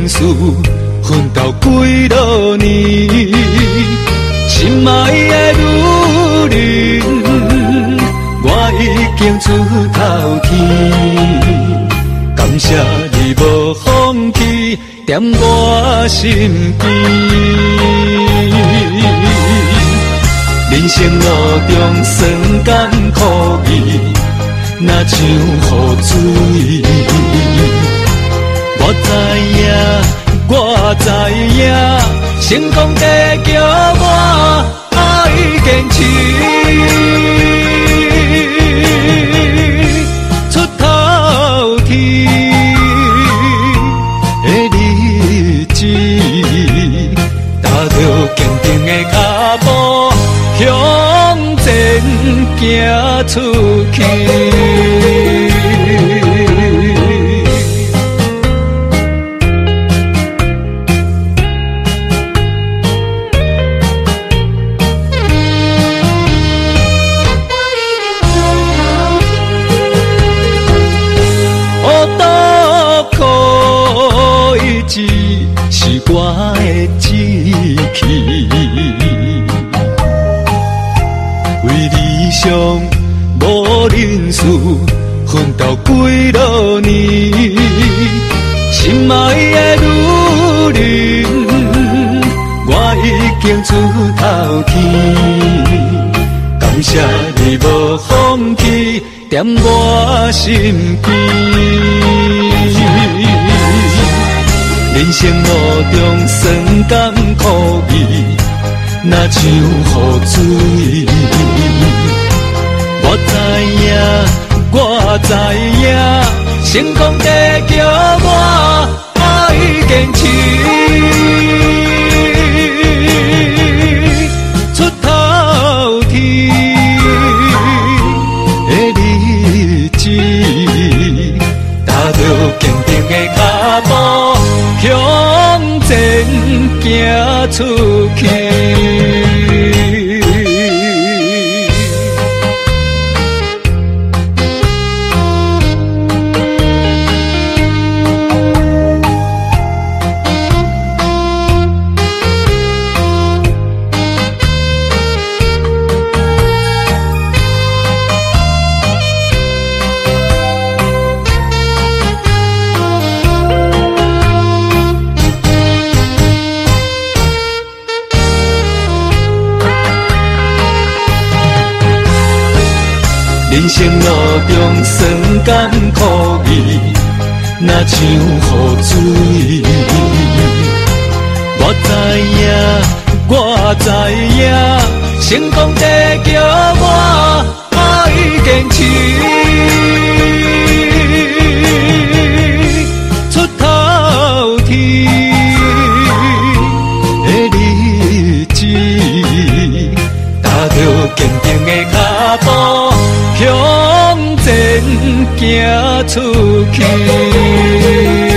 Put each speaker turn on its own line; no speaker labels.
事，奋斗几多年，心爱的女人，我已经出头天。感谢你无放弃，踮我身边。人生路中酸甘苦味，若像雨水。我知影，成功地叫我爱坚持。出头天的日子，踏着坚定的脚步，向前行出去。是我的志气，为理想无认输，奋斗几多年。心爱的女人，我已经出头天。感谢你无放弃，踮我身边。人生路中酸甘苦味，若像雨水。我知影，成功地叫我爱坚持。出头天的日子，踏着坚定的脚步，向前行出去。人生路中酸甘苦味，若像雨水。我知影，成功地叫我爱坚持。出头天的日子，踏着坚定的脚步，向前行出去。